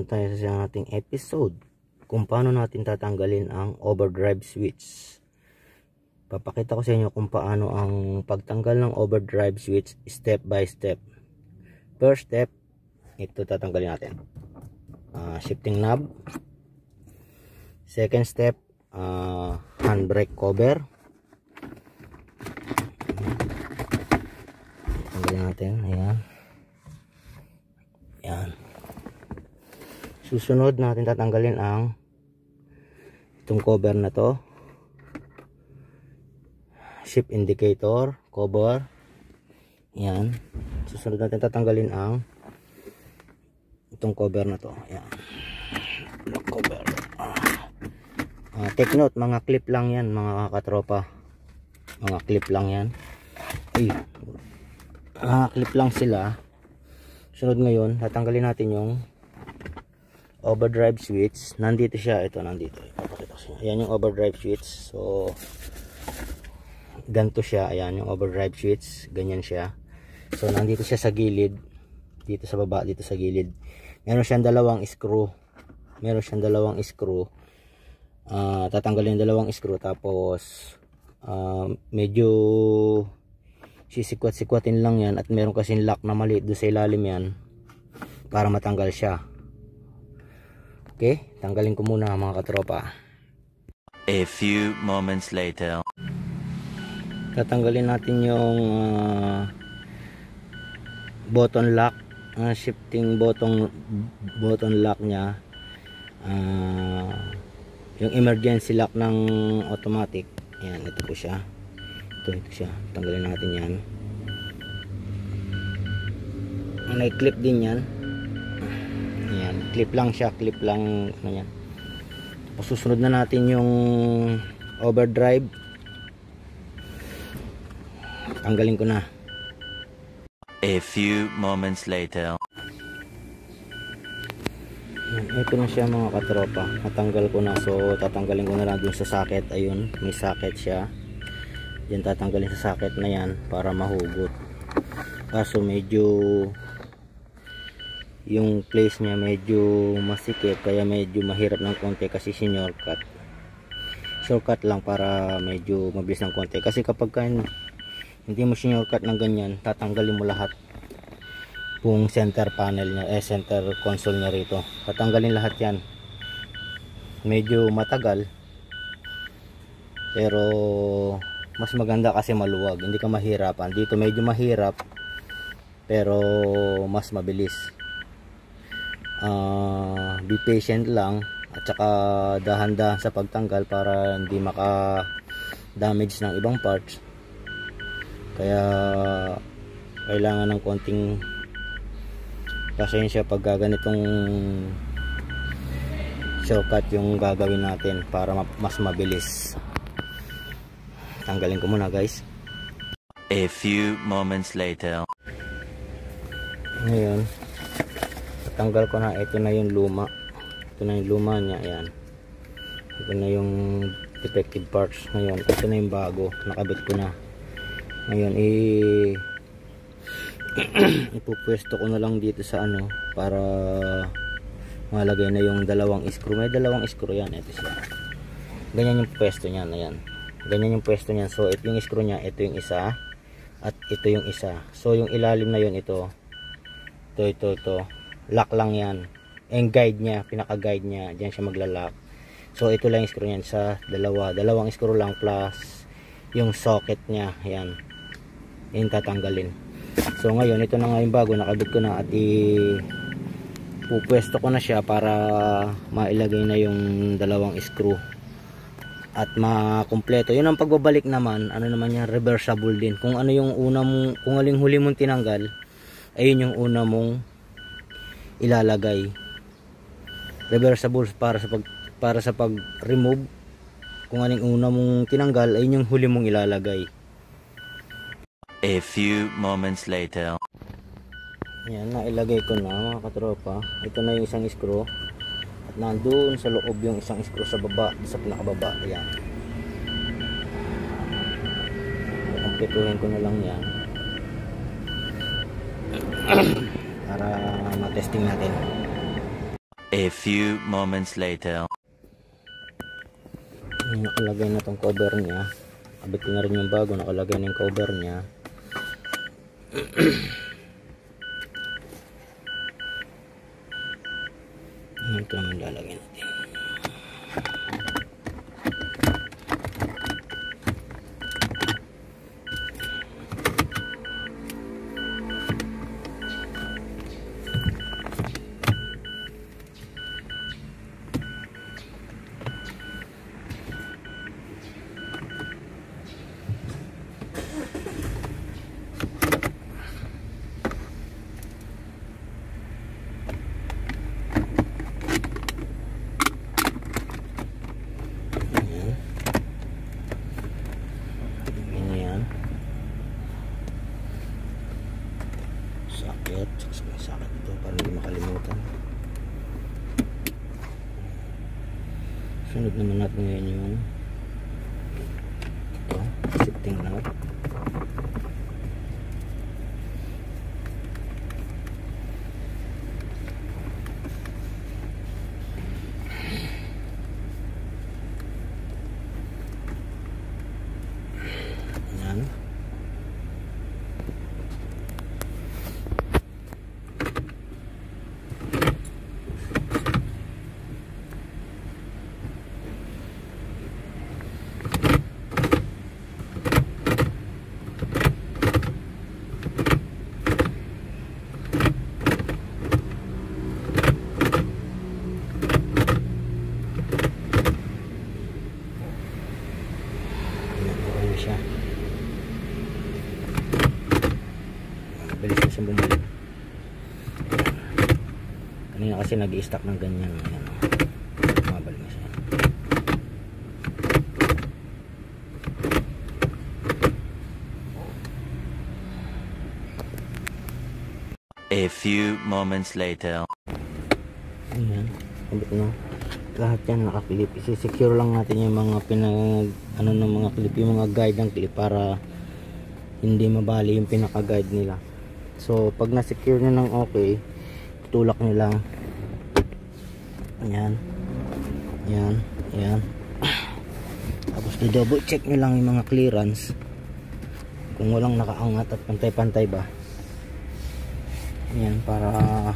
naman tayo sa ating episode kung paano natin tatanggalin ang overdrive switch. Papakita ko sa inyo kung paano ang pagtanggal ng overdrive switch step by step. First step, ito tatanggalin natin. Shifting knob. Second step, handbrake cover. Tanggalin natin. Ayan. Ayan. Susunod natin tatanggalin ang itong cover na to. Shift indicator cover. Ayan. Susunod natin tatanggalin ang itong cover na to. Ayan. Cover. Take note, mga clip lang yan mga katropa. Mga clip lang yan. Ay. Mga clip lang sila. Sunod ngayon, tatanggalin natin yung overdrive switch. Nandito siya, ito nandito. Ipapakita ko sa inyo. Ayan yung overdrive switch. So ganito siya, ayan yung overdrive switch, ganyan siya. So nandito siya sa gilid, dito sa baba, dito sa gilid. Meron siyang dalawang screw. Tatanggalin yung dalawang screw, tapos medyo sisikwat-sikwatin lang yan, at meron kasing lock na maliit doon sa ilalim yan para matanggal siya. Okay, tanggalin ko muna mga katropa. A few moments later. Tatanggalin natin yung button lock, shifting button lock nya, yung emergency lock ng automatic. Ayan, ito po siya. Ito siya. Tanggalin natin yan. May clip din yan. Ayan, clip lang siya, clip lang ano yan. Susunod na natin yung overdrive. Tanggalin ko na. A few moments later. Ayan, ito na siya mga katropa. Natanggal ko na, so tatanggalin ko na lang dun sa socket. Ayun, may socket siya. Yan, tatanggalin sa socket na yan para mahugot. Kaso medyo yung place niya medyo masikip, kaya medyo mahirap ng konti kasi shortcut lang para medyo mabilis ng konti. Kasi kapag hindi mo shortcut ng ganyan, tatanggalin mo lahat buong center panel niya, center console niya rito. Tatanggalin lahat yan. Medyo matagal, pero mas maganda kasi maluwag, hindi ka mahirapan. Dito medyo mahirap, pero mas mabilis. Be patient lang, at saka dahan-dahan sa pagtanggal para hindi maka damage ng ibang parts. Kaya kailangan ng konting pasensya pag ganitong shortcut yung gagawin natin para mas mabilis. Tanggalin ko muna guys. A few moments later. Ngayon tanggal ko na. Ito na yung luma. Ito na yung luma niya. Ayan. Ito na yung defective parts. Ngayon ito na yung bago. Nakabit ko na. Ngayon ipupwesto ko na lang dito sa ano para malagay na yung dalawang screw. May dalawang screw yan. Ito siya. Ganyan yung pwesto niyan. Ayan. Ganyan yung pwesto niyan. So ito yung screw niya. Ito yung isa. At ito yung isa. So yung ilalim na yun, ito. Ito. Lock lang yan. Yung guide niya, pinaka-guide niya, diyan siya magla-lock. So ito lang yung screw niyan sa dalawang screw lang plus yung socket niya. Ayan. Yung tatanggalin. So ngayon ito na nga yung bago, nakabit ko na, at pupwesto ko na siya para mailagay na yung dalawang screw at makumpleto. Yun ang pagbabalik naman, ano naman yan, reversible din. Kung ano yung una mong, kung aling huli mong tinanggal, ayun yung una mong ilalagay. Reversible para sa pag remove. Kung anong una mong tinanggal, ayun yung huli mong ilalagay. A few moments later. Yan, nailagay ko na mga katropa. Ito na yung isang screw, at nandoon sa loob yung isang screw sa baba, sa pinakababa. Ayan, kumpletuhin ko na lang yan para matesting natin. A few moments later. Nakalagay na tong cover niya. Abit ko na rin yung bago, nakalagay na yung cover niya. Ito naman lalagay natin. Sakit ito para hindi makalimutan. Sunod naman natin ngayon yung ito, shifting knob. Ayan. Siya. Bilis na siyang bumalik. Kanina kasi nag-i-stack ng ganyan. Ayan, mabalik na siya. A few moments later. Ayan, kabit na. Lahat yan nakaklip. Isi-secure lang natin yung mga ng mga clip, yung mga guide ng clip para hindi mabali yung pinaka-guide nila. So pag na-secure nyo ng okay, tulak nyo lang. Ayan. Ayan. Ayan. Tapos double check nyo lang yung mga clearance. Kung walang nakaangat at pantay-pantay ba. Ayan, para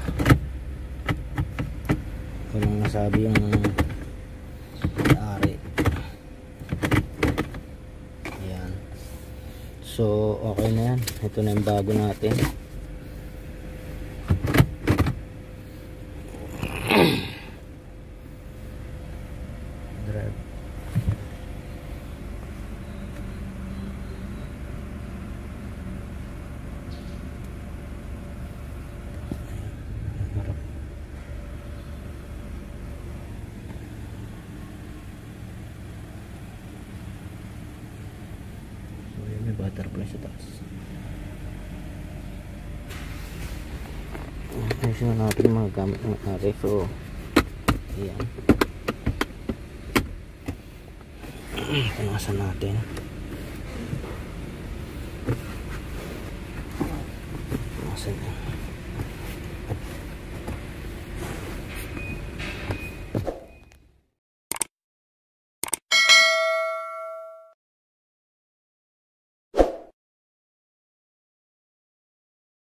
walang nasabi yung may-ari. Ayan. So okay na yan. Ito na yung bago natin. Drive. May butterfly sa taas. Ayusin na natin yung mga gamit ng ari. So ayan, punasan natin.